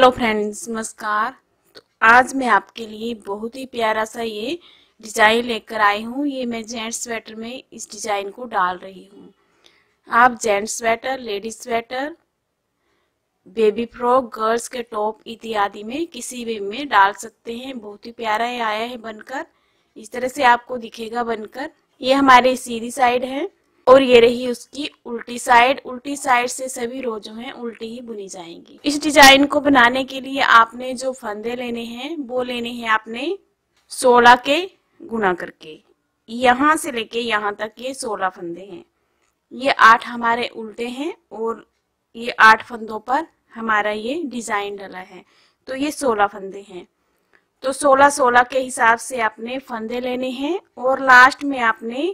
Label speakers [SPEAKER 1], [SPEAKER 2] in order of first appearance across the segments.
[SPEAKER 1] Hello friends, नमस्कार। तो आज मैं आपके लिए बहुत ही प्यारा सा ये डिजाइन लेकर आई हूँ। ये मैं जेंट्स स्वेटर में इस डिजाइन को डाल रही हूँ। आप gents sweater, ladies sweater, baby frock, girls के टॉप इत्यादि में किसी भी में डाल सकते हैं। बहुत ही प्यारा ये आया है बनकर। इस तरह से आपको दिखेगा बनकर। ये हमारी सीधी साइड है और ये रही उसकी उल्टी साइड। उल्टी साइड से सभी रो जो हैं उल्टी ही बुनी जाएंगी। इस डिजाइन को बनाने के लिए आपने जो फंदे लेने हैं वो लेने हैं आपने 16 के गुना करके। यहाँ से लेके यहाँ तक ये 16 फंदे हैं। ये 8 हमारे उल्टे हैं और ये 8 फंदों पर हमारा ये डिजाइन डला है, तो ये 16 फंदे हैं। तो 16-16 के हिसाब से आपने फंदे लेने हैं और लास्ट में आपने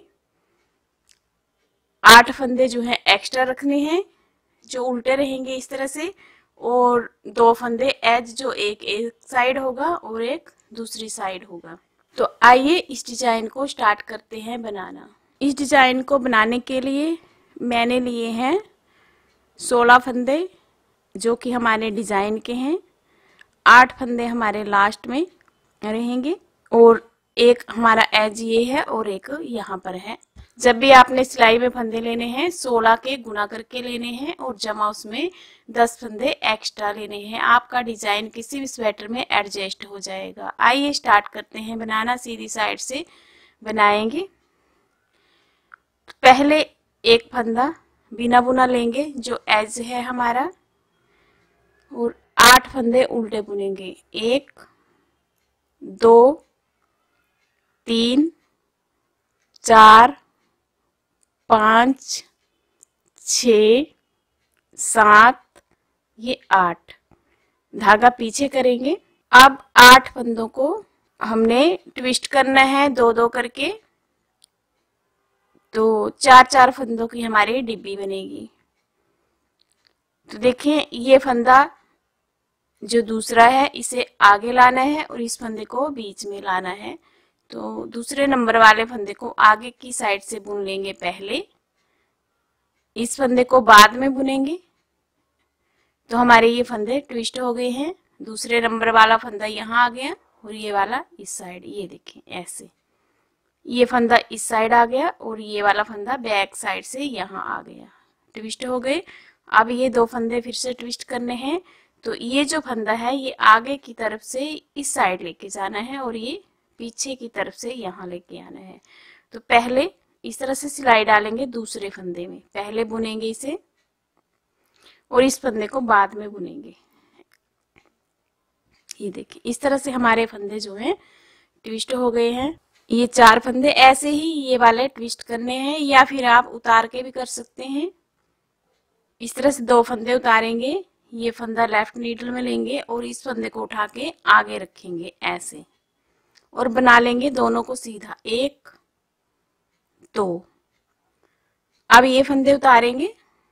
[SPEAKER 1] 8 फंदे जो हैं एक्स्ट्रा रखने हैं, जो उल्टे रहेंगे इस तरह से, और 2 फंदे एज जो एक साइड होगा और एक दूसरी साइड होगा। तो आइए इस डिजाइन को स्टार्ट करते हैं बनाना। इस डिजाइन को बनाने के लिए मैंने लिए हैं 16 फंदे जो कि हमारे डिजाइन के हैं। 8 फंदे हमारे लास्ट में रहेंगे और एक हमारा एज ये है और एक यहाँ पर है। जब भी आपने सिलाई में फंदे लेने हैं 16 के गुना करके लेने हैं और जमा उसमें 10 फंदे एक्स्ट्रा लेने हैं। आपका डिजाइन किसी भी स्वेटर में एडजस्ट हो जाएगा। आइए स्टार्ट करते हैं बनाना। सीधी साइड से बनाएंगे। पहले एक फंदा बिना बुना लेंगे जो एज है हमारा, और 8 फंदे उल्टे बुनेंगे। 1 2 3 4 5 6 7 ये 8। धागा पीछे करेंगे। अब 8 फंदों को हमने ट्विस्ट करना है 2-2 करके, तो 4-4 फंदों की हमारी डिब्बी बनेगी। तो देखें, ये फंदा जो दूसरा है इसे आगे लाना है और इस फंदे को बीच में लाना है। तो दूसरे नंबर वाले फंदे को आगे की साइड से बुन लेंगे पहले, इस फंदे को बाद में बुनेंगे। तो हमारे ये फंदे ट्विस्ट हो गए हैं। दूसरे नंबर वाला फंदा यहाँ आ गया और ये वाला इस साइड। ये देखें ऐसे, ये फंदा इस साइड आ गया और ये वाला फंदा बैक साइड से यहाँ आ गया। ट्विस्ट हो गए। अब ये 2 फंदे फिर से ट्विस्ट करने हैं। तो ये जो फंदा है ये आगे की तरफ से इस साइड लेके जाना है और ये पीछे की तरफ से यहाँ लेके आना है। तो पहले इस तरह से सिलाई डालेंगे दूसरे फंदे में, पहले बुनेंगे इसे और इस फंदे को बाद में बुनेंगे। ये देखिए, इस तरह से हमारे फंदे जो हैं ट्विस्ट हो गए हैं। ये 4 फंदे ऐसे ही ये वाले ट्विस्ट करने हैं, या फिर आप उतार के भी कर सकते हैं। इस तरह से 2 फंदे उतारेंगे। ये फंदा लेफ्ट नीडल में लेंगे और इस फंदे को उठा के आगे रखेंगे ऐसे और बना लेंगे दोनों को सीधा। 1 2। अब ये फंदे उतारेंगे।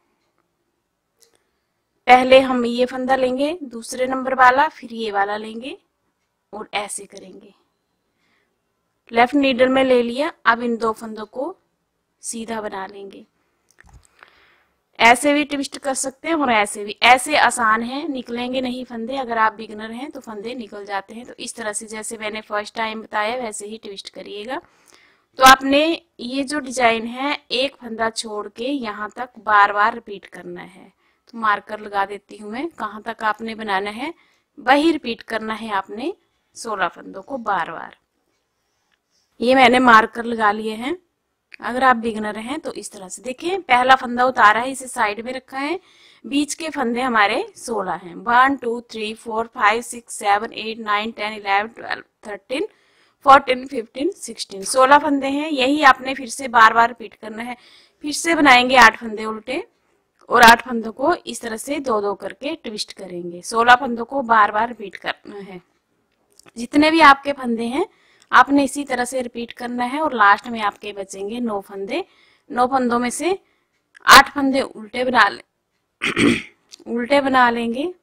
[SPEAKER 1] पहले हम ये फंदा लेंगे दूसरे नंबर वाला, फिर ये वाला लेंगे और ऐसे करेंगे। लेफ्ट नीडल में ले लिया। अब इन 2 फंदों को सीधा बना लेंगे। ऐसे भी ट्विस्ट कर सकते हैं और ऐसे भी। ऐसे आसान है, निकलेंगे नहीं फंदे। अगर आप बिगनर हैं तो फंदे निकल जाते हैं। तो इस तरह से जैसे मैंने फर्स्ट टाइम बताया वैसे ही ट्विस्ट करिएगा। तो आपने ये जो डिजाइन है एक फंदा छोड़ के यहाँ तक बार बार रिपीट करना है। तो मार्कर लगा देती हूँ मैं, कहाँ तक आपने बनाना है वही रिपीट करना है आपने 16 फंदों को बार बार। ये मैंने मार्कर लगा लिए हैं। अगर आप बिगनर हैं तो इस तरह से देखिए, पहला फंदा उतारा है, इसे साइड में रखा है। बीच के फंदे हमारे 16 हैं। 1 2 3 4 5 6 7 8 9 10 11 12 13 14 15 16 16 फंदे हैं। यही आपने फिर से बार बार रिपीट करना है। फिर से बनाएंगे 8 फंदे उल्टे और 8 फंदों को इस तरह से 2-2 करके ट्विस्ट करेंगे। 16 फंदों को बार बार रिपीट करना है। जितने भी आपके फंदे हैं आपने इसी तरह से रिपीट करना है और लास्ट में आपके बचेंगे 9 फंदे। 9 फंदों में से 8 फंदे उल्टे बना उल्टे बना लेंगे।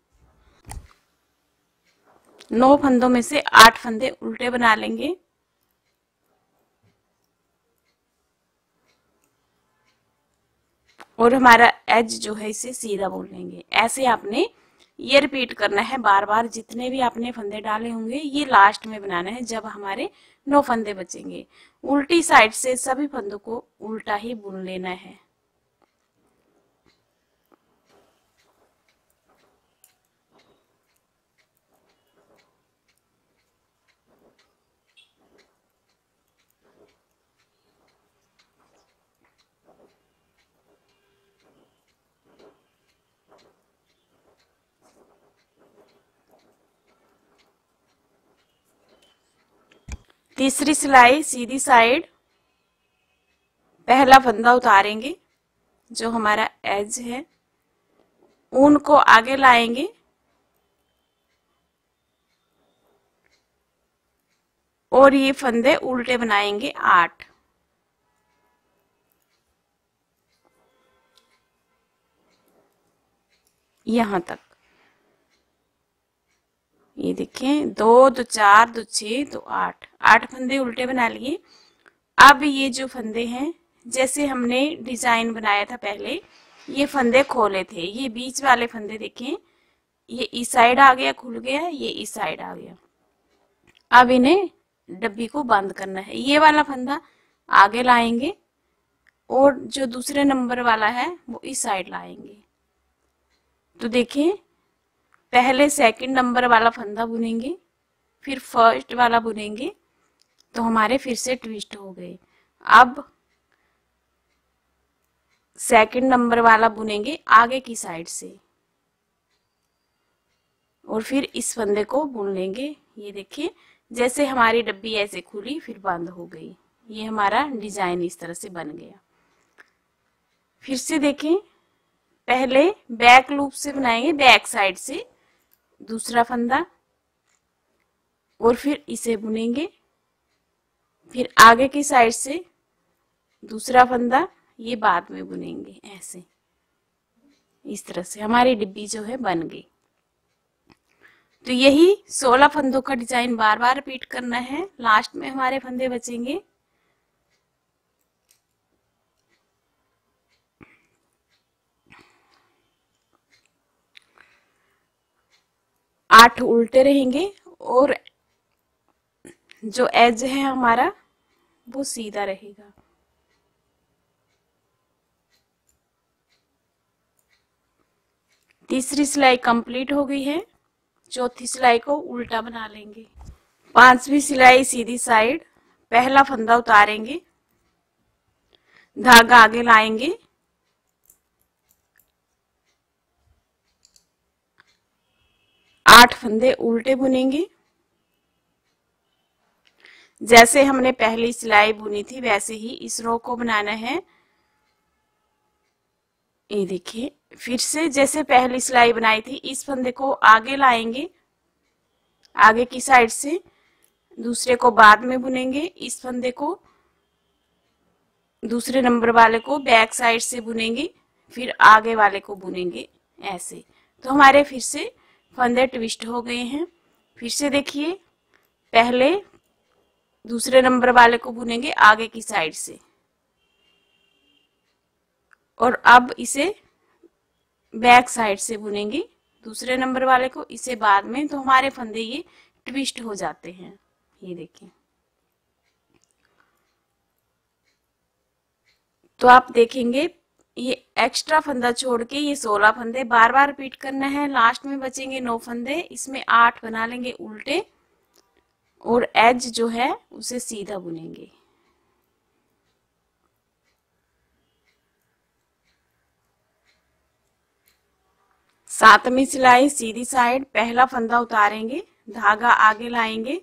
[SPEAKER 1] 9 फंदों में से 8 फंदे उल्टे बना लेंगे और हमारा एज जो है इसे सीधा बोल लेंगे। ऐसे आपने ये रिपीट करना है बार बार। जितने भी आपने फंदे डाले होंगे ये लास्ट में बनाना है जब हमारे 9 फंदे बचेंगे। उल्टी साइड से सभी फंदों को उल्टा ही बुन लेना है। तीसरी सिलाई सीधी साइड पहला फंदा उतारेंगे, जो हमारा एज है, ऊन को आगे लाएंगे और ये फंदे उल्टे बनाएंगे 8। यहां तक ये देखें, 2 2 4 2 6 2 8 फंदे उल्टे बना लिए। अब ये जो फंदे हैं, जैसे हमने डिजाइन बनाया था पहले, ये फंदे खोले थे, ये बीच वाले फंदे देखें, ये इस साइड आ गया खुल गया, ये इस साइड आ गया। अब इन्हें डब्बी को बंद करना है। ये वाला फंदा आगे लाएंगे और जो दूसरे नंबर वाला है वो इस साइड लाएंगे। तो देखिए, पहले सेकंड नंबर वाला फंदा बुनेंगे, फिर फर्स्ट वाला बुनेंगे, तो हमारे फिर से ट्विस्ट हो गए। अब सेकंड नंबर वाला बुनेंगे आगे की साइड से और फिर इस फंदे को बुन लेंगे। ये देखिए, जैसे हमारी डब्बी ऐसे खुली फिर बंद हो गई। ये हमारा डिजाइन इस तरह से बन गया। फिर से देखें, पहले बैक लूप से बनाएंगे, बैक साइड से दूसरा फंदा और फिर इसे बुनेंगे, फिर आगे की साइड से दूसरा फंदा, ये बाद में बुनेंगे। ऐसे इस तरह से हमारी डिब्बी जो है बन गई। तो यही 16 फंदों का डिजाइन बार बार रिपीट करना है। लास्ट में हमारे फंदे बचेंगे। आठ उल्टे रहेंगे और जो एज है हमारा वो सीधा रहेगा। तीसरी सिलाई कंप्लीट हो गई है। चौथी सिलाई को उल्टा बना लेंगे। पांचवी सिलाई सीधी साइड पहला फंदा उतारेंगे, धागा आगे लाएंगे, आठ फंदे उल्टे बुनेंगे। जैसे हमने पहली सिलाई बुनी थी वैसे ही इस रो को बनाना है। ये देखिए, फिर से जैसे पहली सिलाई बनाई थी, इस फंदे को आगे लाएंगे आगे की साइड से, दूसरे को बाद में बुनेंगे, इस फंदे को दूसरे नंबर वाले को बैक साइड से बुनेंगे, फिर आगे वाले को बुनेंगे ऐसे। तो हमारे फिर से फंदे ट्विस्ट हो गए हैं। फिर से देखिए, पहले दूसरे नंबर वाले को बुनेंगे आगे की साइड से और अब इसे बैक साइड से बुनेंगे दूसरे नंबर वाले को, इसे बाद में। तो हमारे फंदे ये ट्विस्ट हो जाते हैं। ये देखिए, तो आप देखेंगे ये एक्स्ट्रा फंदा छोड़ के ये 16 फंदे बार बार रिपीट करना है। लास्ट में बचेंगे 9 फंदे, इसमें 8 बना लेंगे उल्टे और एज जो है उसे सीधा बुनेंगे। सातवीं सिलाई सीधी साइड पहला फंदा उतारेंगे, धागा आगे लाएंगे,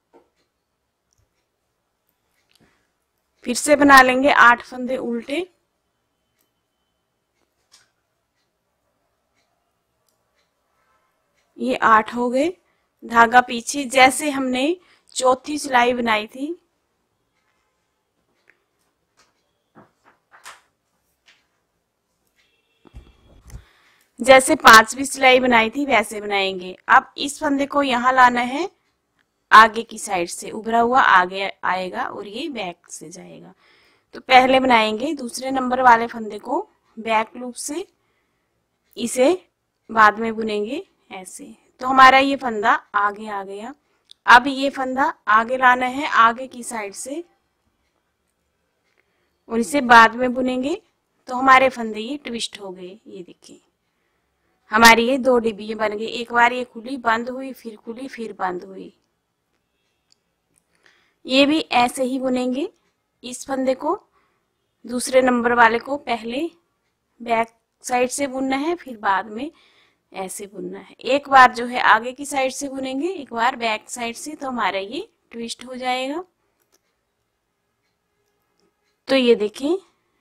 [SPEAKER 1] फिर से बना लेंगे 8 फंदे उल्टे, ये 8 हो गए। धागा पीछे, जैसे हमने चौथी सिलाई बनाई थी जैसे पांचवी सिलाई बनाई थी वैसे बनाएंगे। अब इस फंदे को यहाँ लाना है, आगे की साइड से उभरा हुआ आगे आएगा और ये बैक से जाएगा। तो पहले बनाएंगे दूसरे नंबर वाले फंदे को बैक लूप से, इसे बाद में बुनेंगे ऐसे। तो हमारा ये फंदा आगे आ गया। अब ये फंदा आगे लाना है आगे की साइड से और इसे बाद में बुनेंगे तो हमारे फंदे ये ट्विस्ट हो गए। ये देखिए हमारी ये दो डिब्बी बन गई। एक बार ये खुली बंद हुई, फिर खुली, फिर बंद हुई। ये भी ऐसे ही बुनेंगे। इस फंदे को दूसरे नंबर वाले को पहले बैक साइड से बुनना है, फिर बाद में ऐसे बुनना है। एक बार जो है आगे की साइड से बुनेंगे, एक बार बैक साइड से, तो हमारा ये ट्विस्ट हो जाएगा। तो ये देखें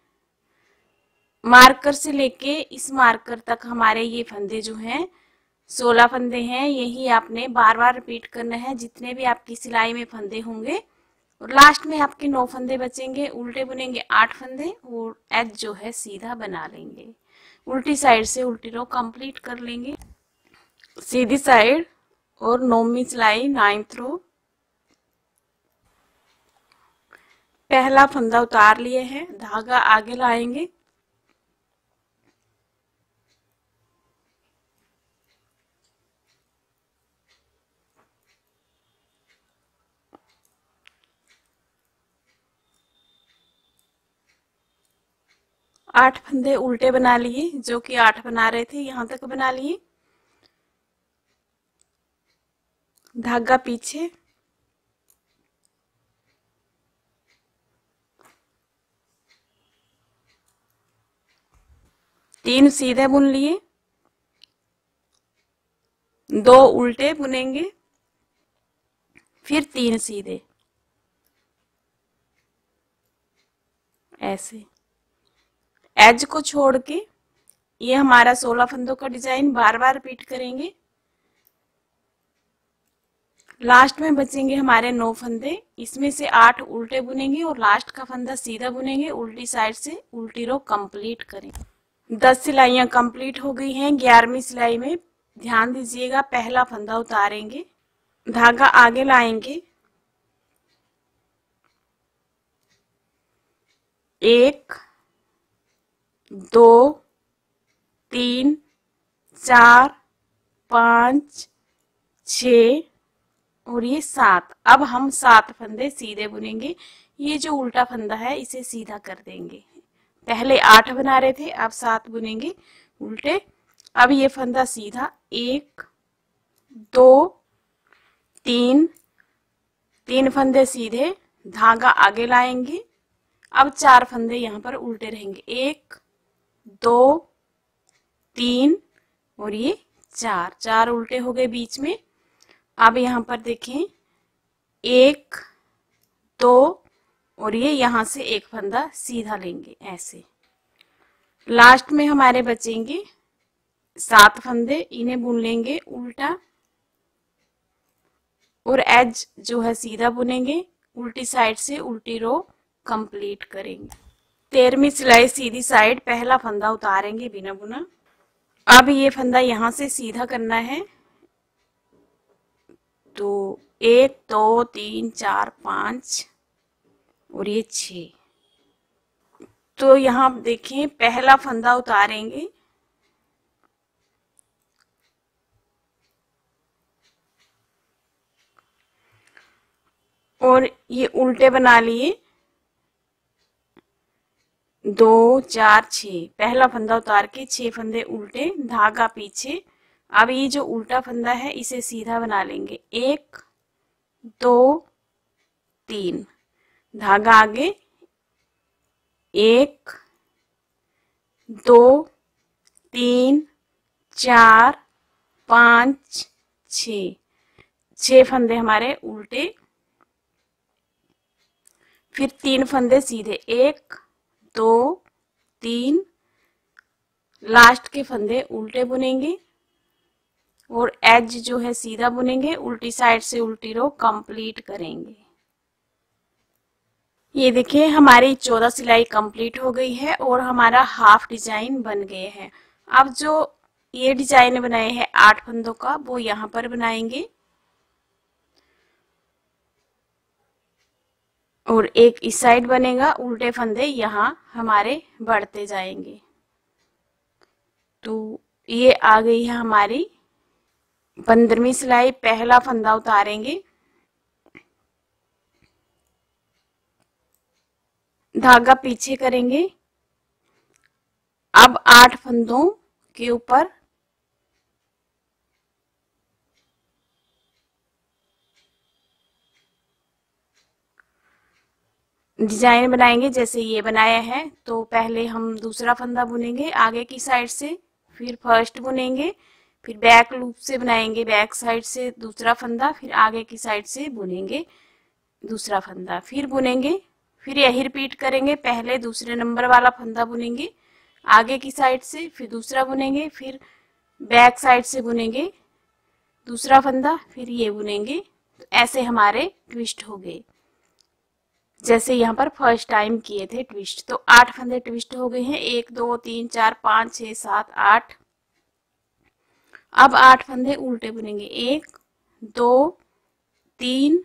[SPEAKER 1] मार्कर से लेके इस मार्कर तक हमारे ये फंदे जो हैं 16 फंदे हैं। यही आपने बार बार रिपीट करना है जितने भी आपकी सिलाई में फंदे होंगे। और लास्ट में आपके 9 फंदे बचेंगे। उल्टे बुनेंगे 8 फंदे और एज जो है सीधा बना लेंगे। उल्टी साइड से उल्टी रो कंप्लीट कर लेंगे। सीधी साइड और 9वीं सिलाई 9th रो। पहला फंदा उतार लिए है, धागा आगे लाएंगे, आठ फंदे उल्टे बना लिए, जो कि 8 बना रहे थे यहां तक बना लिए। धागा पीछे, तीन सीधे बुन लिए, 2 उल्टे बुनेंगे, फिर 3 सीधे ऐसे। एज को छोड़ के ये हमारा 16 फंदों का डिजाइन बार बार रिपीट करेंगे। लास्ट में बचेंगे हमारे 9 फंदे। इसमें से 8 उल्टे बुनेंगे और लास्ट का फंदा सीधा बुनेंगे। उल्टी साइड से उल्टी रो कंप्लीट करेंगे। 10 सिलाइयां कंप्लीट हो गई हैं। 11वीं सिलाई में ध्यान दीजिएगा, पहला फंदा उतारेंगे, धागा आगे लाएंगे, 1 2 3 4 5 6 और ये 7। अब हम 7 फंदे सीधे बुनेंगे। ये जो उल्टा फंदा है इसे सीधा कर देंगे। पहले 8 बना रहे थे, अब 7 बुनेंगे उल्टे। अब ये फंदा सीधा, 1 2 3, 3 फंदे सीधे, धागा आगे लाएंगे। अब 4 फंदे यहाँ पर उल्टे रहेंगे, 1 2 3 और ये 4 उल्टे हो गए बीच में। अब यहाँ पर देखें 1 2 और ये यहाँ से एक फंदा सीधा लेंगे ऐसे। लास्ट में हमारे बचेंगे 7 फंदे, इन्हें बुन लेंगे उल्टा और एज जो है सीधा बुनेंगे। उल्टी साइड से उल्टी रो कंप्लीट करेंगे। 13वीं सिलाई सीधी साइड, पहला फंदा उतारेंगे बिना बुना। अब ये फंदा यहाँ से सीधा करना है। तो 1 2 3 4 5 और ये 6। तो यहाँ देखें पहला फंदा उतारेंगे, और ये उल्टे बना लिए 2 4 6। पहला फंदा उतार के 6 फंदे उल्टे, धागा पीछे। अब ये जो उल्टा फंदा है इसे सीधा बना लेंगे, 1 2 3, धागा आगे, 1 2 3 4 5 6। 6 फंदे हमारे उल्टे, फिर 3 फंदे सीधे, 1 2 3, लास्ट के फंदे उल्टे बुनेंगे और एज जो है सीधा बुनेंगे। उल्टी साइड से उल्टी रो कंप्लीट करेंगे। ये देखिए हमारी 14 सिलाई कंप्लीट हो गई है और हमारा हाफ डिजाइन बन गए हैं। अब जो ये डिजाइन बनाए हैं 8 फंदों का, वो यहाँ पर बनाएंगे और एक इस साइड बनेगा। उल्टे फंदे यहाँ हमारे बढ़ते जाएंगे। तो ये आ गई है हमारी 15वीं सिलाई पहला फंदा उतारेंगे, धागा पीछे करेंगे। अब 8 फंदों के ऊपर डिजाइन बनाएंगे जैसे ये बनाया है। तो पहले हम दूसरा फंदा बुनेंगे आगे की साइड से, फिर फर्स्ट बुनेंगे, फिर बैक लूप से बनाएंगे बैक साइड से दूसरा फंदा, फिर आगे की साइड से बुनेंगे दूसरा फंदा, फिर बुनेंगे, फिर यही रिपीट करेंगे। पहले दूसरे नंबर वाला फंदा बुनेंगे आगे की साइड से, फिर दूसरा बुनेंगे, फिर बैक साइड से बुनेंगे दूसरा फंदा, फिर ये बुनेंगे। तो ऐसे हमारे ट्विस्ट हो गए जैसे यहाँ पर फर्स्ट टाइम किए थे ट्विस्ट। तो 8 फंदे ट्विस्ट हो गए हैं, 1 2 3 4 5 6 7 8। अब 8 फंदे उल्टे बुनेंगे, 1 2 3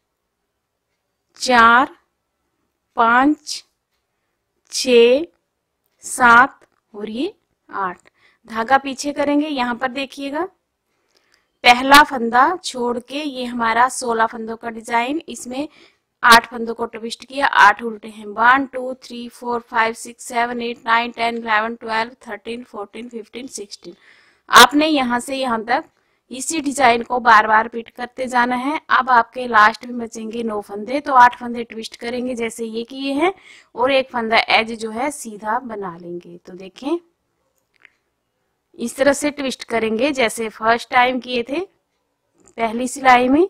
[SPEAKER 1] 4 5 6 7 और ये 8। धागा पीछे करेंगे। यहाँ पर देखिएगा पहला फंदा छोड़ के ये हमारा 16 फंदों का डिजाइन, इसमें 8 फंदों को ट्विस्ट किया, 8 उल्टे हैं। 1 2 3 4 5 6 7 8 9 10 11 12 13 14 15 16। आपने यहाँ से यहाँ तक इसी डिजाइन को बार बार रिपीट करते जाना है। अब आपके लास्ट में बचेंगे 9 फंदे, तो 8 फंदे ट्विस्ट करेंगे जैसे ये किए हैं, और एक फंदा एज जो है सीधा बना लेंगे। तो देखें इस तरह से ट्विस्ट करेंगे जैसे फर्स्ट टाइम किए थे पहली सिलाई में।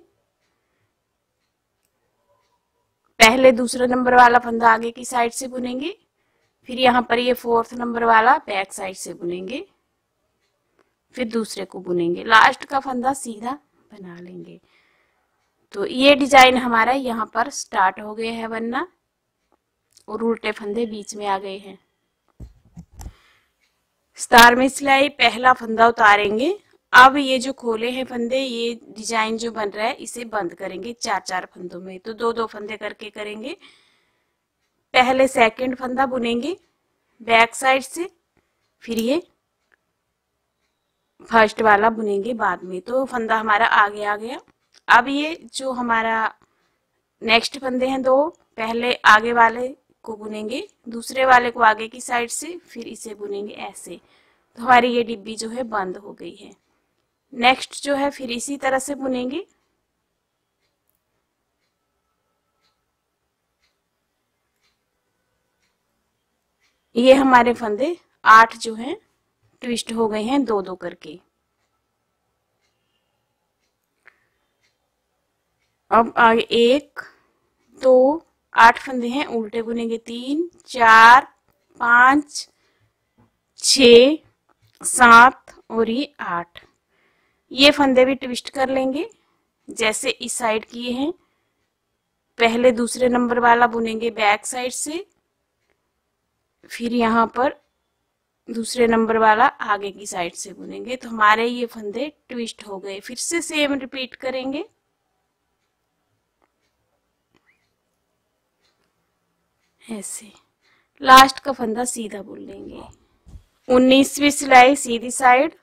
[SPEAKER 1] पहले दूसरा नंबर वाला फंदा आगे की साइड से बुनेंगे, फिर यहाँ पर ये 4th नंबर वाला बैक साइड से बुनेंगे, फिर दूसरे को बुनेंगे, लास्ट का फंदा सीधा बना लेंगे। तो ये डिजाइन हमारा यहाँ पर स्टार्ट हो गया है बनना, और उल्टे फंदे बीच में आ गए हैं। स्टार में सिलाई पहला फंदा उतारेंगे। अब ये जो खोले हैं फंदे, ये डिजाइन जो बन रहा है इसे बंद करेंगे 4-4 फंदों में, तो 2-2 फंदे करके करेंगे। पहले सेकंड फंदा बुनेंगे बैक साइड से, फिर ये फर्स्ट वाला बुनेंगे बाद में। तो फंदा हमारा आगे आ गया। अब ये जो हमारा नेक्स्ट फंदे हैं 2, पहले आगे वाले को बुनेंगे, दूसरे वाले को आगे की साइड से, फिर इसे बुनेंगे ऐसे। तो हमारी ये डिब्बी जो है बंद हो गई है। नेक्स्ट जो है फिर इसी तरह से बुनेंगे। ये हमारे फंदे 8 जो हैं ट्विस्ट हो गए हैं 2-2 करके। अब आगे 1 2 8 फंदे हैं उल्टे बुनेंगे, 3 4 5 6 7 और ये 8। ये फंदे भी ट्विस्ट कर लेंगे जैसे इस साइड किए हैं। पहले दूसरे नंबर वाला बुनेंगे बैक साइड से, फिर यहाँ पर दूसरे नंबर वाला आगे की साइड से बुनेंगे। तो हमारे ये फंदे ट्विस्ट हो गए। फिर से सेम रिपीट करेंगे। ऐसे लास्ट का फंदा सीधा बुन लेंगे। 19वीं सिलाई सीधी साइड।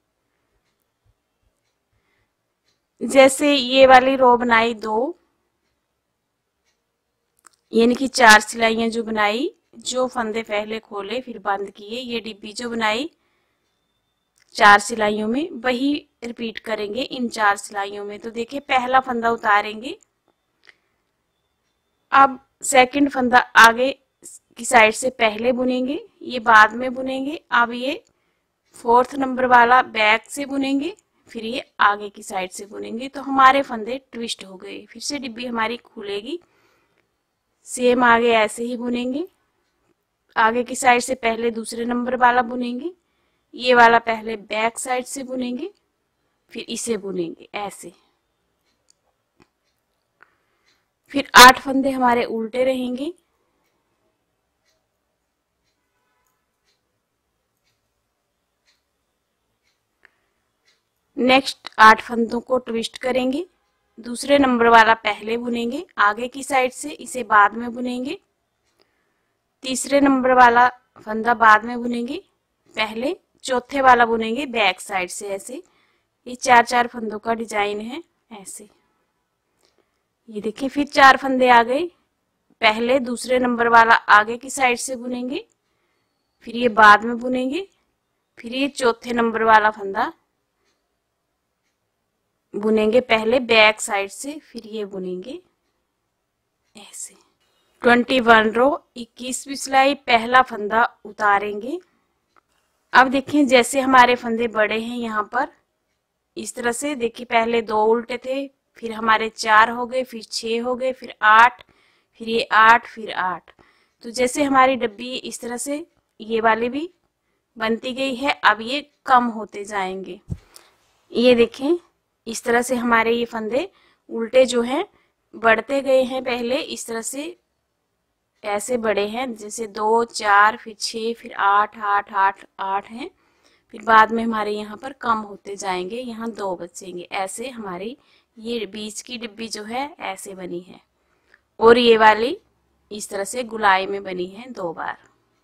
[SPEAKER 1] जैसे ये वाली रो बनाई 2, यानी कि 4 सिलाइयां जो बनाई, जो फंदे पहले खोले फिर बंद किए, ये डिब्बी जो बनाई 4 सिलाइयों में, वही रिपीट करेंगे इन 4 सिलाइयों में। तो देखिए पहला फंदा उतारेंगे। अब सेकंड फंदा आगे की साइड से पहले बुनेंगे, ये बाद में बुनेंगे। अब ये 4th नंबर वाला बैक से बुनेंगे, फिर ये आगे की साइड से बुनेंगे। तो हमारे फंदे ट्विस्ट हो गए। फिर से डिब्बी हमारी खुलेगी, सेम आगे ऐसे ही बुनेंगे। आगे की साइड से पहले दूसरे नंबर वाला बुनेंगे, ये वाला पहले बैक साइड से बुनेंगे, फिर इसे बुनेंगे ऐसे। फिर 8 फंदे हमारे उल्टे रहेंगे। नेक्स्ट 8 फंदों को ट्विस्ट करेंगे। दूसरे नंबर वाला पहले बुनेंगे आगे की साइड से, इसे बाद में बुनेंगे। तीसरे नंबर वाला फंदा बाद में बुनेंगे, पहले चौथे वाला बुनेंगे बैक साइड से ऐसे। ये 4-4 फंदों का डिजाइन है ऐसे। ये देखिए फिर 4 फंदे आ गए। पहले दूसरे नंबर वाला आगे की साइड से बुनेंगे, फिर ये बाद में बुनेंगे, फिर ये चौथे नंबर वाला फंदा बुनेंगे पहले बैक साइड से, फिर ये बुनेंगे ऐसे। 21 रो 21वीं सिलाई, पहला फंदा उतारेंगे। अब देखें जैसे हमारे फंदे बड़े हैं यहाँ पर इस तरह से, देखिए पहले 2 उल्टे थे, फिर हमारे 4 हो गए, फिर 6 हो गए, फिर 8, फिर ये 8, फिर 8। तो जैसे हमारी डब्बी इस तरह से ये वाली भी बनती गई है, अब ये कम होते जाएंगे। ये देखें इस तरह से हमारे ये फंदे उल्टे जो हैं बढ़ते गए हैं। पहले इस तरह से ऐसे बड़े हैं, जैसे 2, 4, फिर 6, फिर 8, 8, 8, 8 हैं। फिर बाद में हमारे यहाँ पर कम होते जाएंगे, यहाँ 2 बचेंगे। ऐसे हमारी ये बीच की डिब्बी जो है ऐसे बनी है, और ये वाली इस तरह से गुलाई में बनी है 2 बार।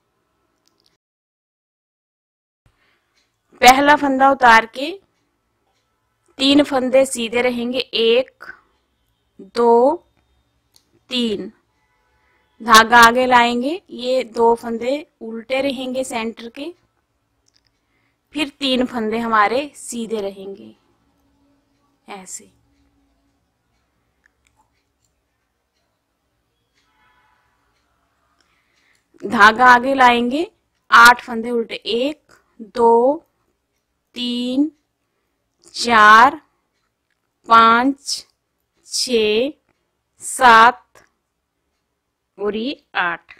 [SPEAKER 1] पहला फंदा उतार के 3 फंदे सीधे रहेंगे, 1, 2, 3। धागा आगे लाएंगे, ये 2 फंदे उल्टे रहेंगे सेंटर के, फिर 3 फंदे हमारे सीधे रहेंगे ऐसे। धागा आगे लाएंगे, 8 फंदे उल्टे, 1, 2, 3, 4, 5, 6, 7 और ये 8।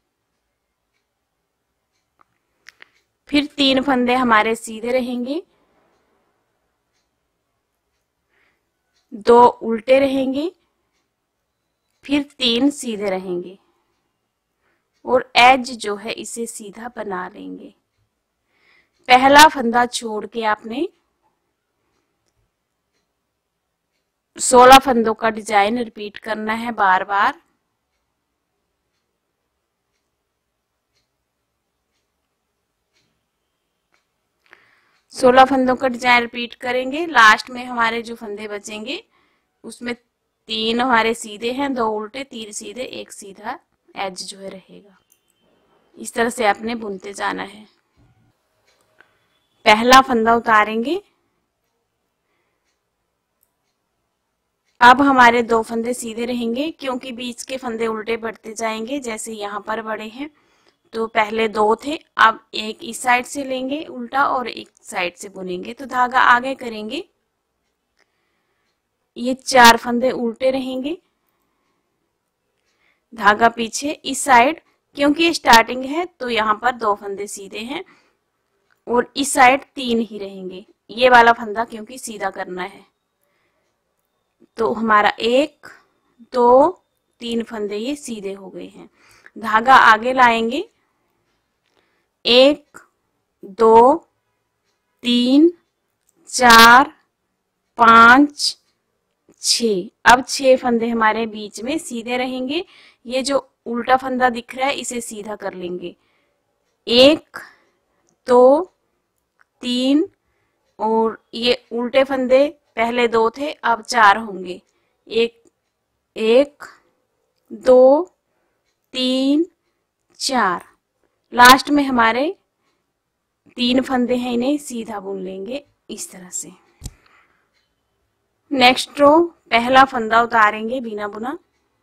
[SPEAKER 1] फिर 3 फंदे हमारे सीधे रहेंगे, 2 उल्टे रहेंगे, फिर 3 सीधे रहेंगे, और एज जो है इसे सीधा बना लेंगे। पहला फंदा छोड़ के आपने 16 फंदों का डिजाइन रिपीट करना है बार बार। सोलह फंदों का डिजाइन रिपीट करेंगे। लास्ट में हमारे जो फंदे बचेंगे उसमें 3 हमारे सीधे हैं, 2 उल्टे, 3 सीधे, 1 सीधा एज जो है रहेगा। इस तरह से आपने बुनते जाना है। पहला फंदा उतारेंगे, अब हमारे 2 फंदे सीधे रहेंगे, क्योंकि बीच के फंदे उल्टे बढ़ते जाएंगे। जैसे यहाँ पर बड़े हैं तो पहले 2 थे, अब एक इस साइड से लेंगे उल्टा और एक साइड से बुनेंगे। तो धागा आगे करेंगे, ये 4 फंदे उल्टे रहेंगे, धागा पीछे इस साइड, क्योंकि ये स्टार्टिंग है तो यहाँ पर 2 फंदे सीधे हैं, और इस साइड 3 ही रहेंगे। ये वाला फंदा क्योंकि सीधा करना है, तो हमारा 1, 2, 3 फंदे ये सीधे हो गए हैं। धागा आगे लाएंगे, 1, 2, 3, 4, 5, 6। अब 6 फंदे हमारे बीच में सीधे रहेंगे। ये जो उल्टा फंदा दिख रहा है इसे सीधा कर लेंगे, 1, 2, 3, और ये उल्टे फंदे पहले 2 थे अब 4 होंगे, 1, 2, 3, 4। लास्ट में हमारे 3 फंदे हैं, इन्हें सीधा बुन लेंगे इस तरह से। नेक्स्ट रो पहला फंदा उतारेंगे बिना बुना।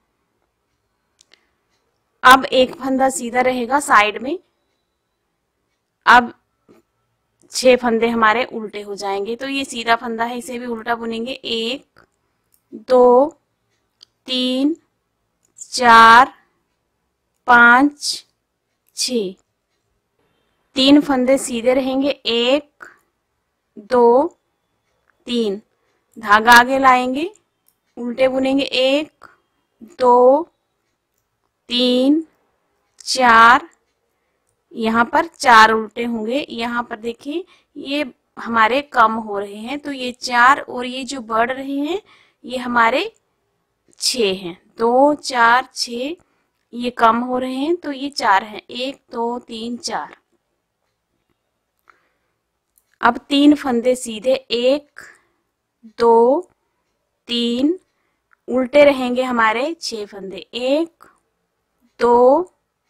[SPEAKER 1] अब एक फंदा सीधा रहेगा साइड में। अब 6 फंदे हमारे उल्टे हो जाएंगे, तो ये सीधा फंदा है, इसे भी उल्टा बुनेंगे। 1, 2, 3, 4, 5, 6। 3 फंदे सीधे रहेंगे, 1, 2, 3। धागा आगे लाएंगे, उल्टे बुनेंगे, 1, 2, 3, 4। यहाँ पर 4 उल्टे होंगे। यहाँ पर देखिए ये हमारे कम हो रहे हैं, तो ये 4 और ये जो बढ़ रहे हैं ये हमारे 6 हैं। 2, 4, 6 ये कम हो रहे हैं, तो ये 4 हैं। 1, 2, 3, 4। अब 3 फंदे सीधे, 1 2 3, उल्टे रहेंगे हमारे 6 फंदे, 1 2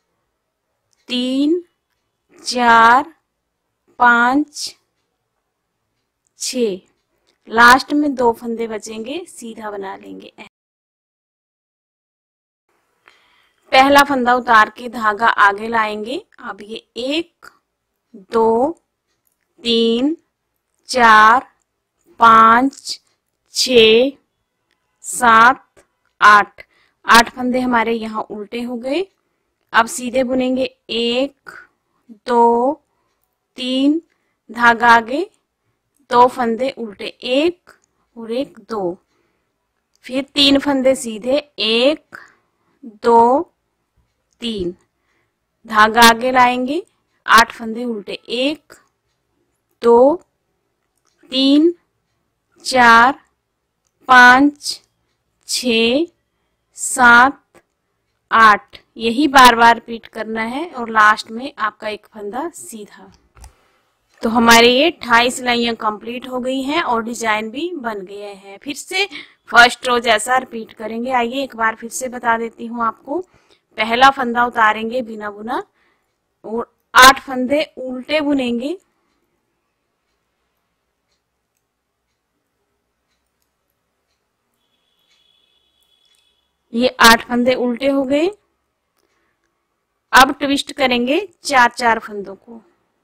[SPEAKER 1] 3 4 5 6, लास्ट में 2 फंदे बचेंगे, सीधा बना लेंगे। पहला फंदा उतार के धागा आगे लाएंगे। अब ये 1 2 3 4 5 6 7 8, 8 फंदे हमारे यहाँ उल्टे हो गए। अब सीधे बुनेंगे, 1 2 3, धागा आगे, 2 फंदे उल्टे, 1 और 1 2, फिर 3 फंदे सीधे, 1 2 3, धागा आगे लाएंगे, 8 फंदे उल्टे, 1 2 3 4 5 6 7 8, यही बार बार रिपीट करना है और लास्ट में आपका एक फंदा सीधा। तो हमारे ये 28 सिलाइयाँ कंप्लीट हो गई हैं और डिजाइन भी बन गए हैं। फिर से फर्स्ट रो जैसा रिपीट करेंगे। आइए एक बार फिर से बता देती हूँ आपको। पहला फंदा उतारेंगे बिना बुना और 8 फंदे उल्टे बुनेंगे, ये 8 फंदे उल्टे हो गए। अब ट्विस्ट करेंगे 4-4 फंदों को,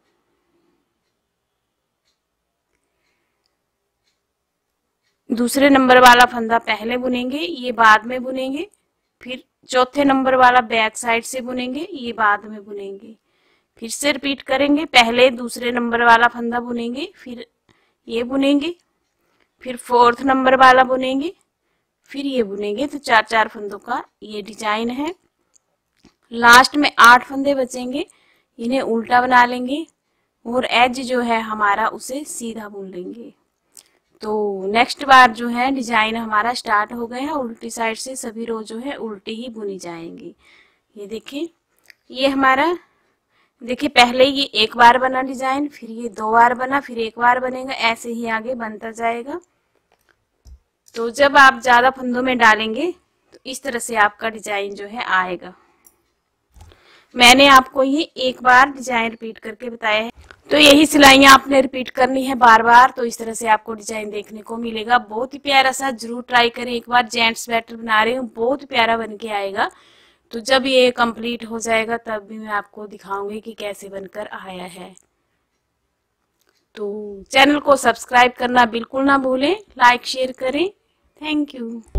[SPEAKER 1] दूसरे नंबर वाला फंदा पहले बुनेंगे, ये बाद में बुनेंगे, फिर चौथे नंबर वाला बैक साइड से बुनेंगे, ये बाद में बुनेंगे। फिर से रिपीट करेंगे, पहले दूसरे नंबर वाला फंदा बुनेंगे, फिर ये बुनेंगे, फिर 4th नंबर वाला बुनेंगे, फिर ये बुनेंगे। तो 4-4 फंदों का ये डिजाइन है। लास्ट में 8 फंदे बचेंगे, इन्हें उल्टा बना लेंगे और एज जो है हमारा उसे सीधा बुन लेंगे। तो नेक्स्ट बार जो है डिजाइन हमारा स्टार्ट हो गया है। उल्टी साइड से सभी रो जो है उल्टी ही बुनी जाएंगी। ये देखिए, ये हमारा देखिए पहले ये एक बार बना डिजाइन, फिर ये 2 बार बना, फिर एक बार बनेगा, ऐसे ही आगे बनता जाएगा। तो जब आप ज्यादा फंदों में डालेंगे तो इस तरह से आपका डिजाइन जो है आएगा। मैंने आपको ये एक बार डिजाइन रिपीट करके बताया है, तो यही सिलाइयाँ आपने रिपीट करनी है बार बार। तो इस तरह से आपको डिजाइन देखने को मिलेगा। बहुत ही प्यारा सा, जरूर ट्राई करें एक बार। जेंट्स स्वेटर बना रही हूँ, बहुत ही प्यारा बन के आएगा। तो जब ये कंप्लीट हो जाएगा तब भी मैं आपको दिखाऊंगी कि कैसे बनकर आया है। तो चैनल को सब्सक्राइब करना बिल्कुल ना भूलें, लाइक शेयर करें। Thank you.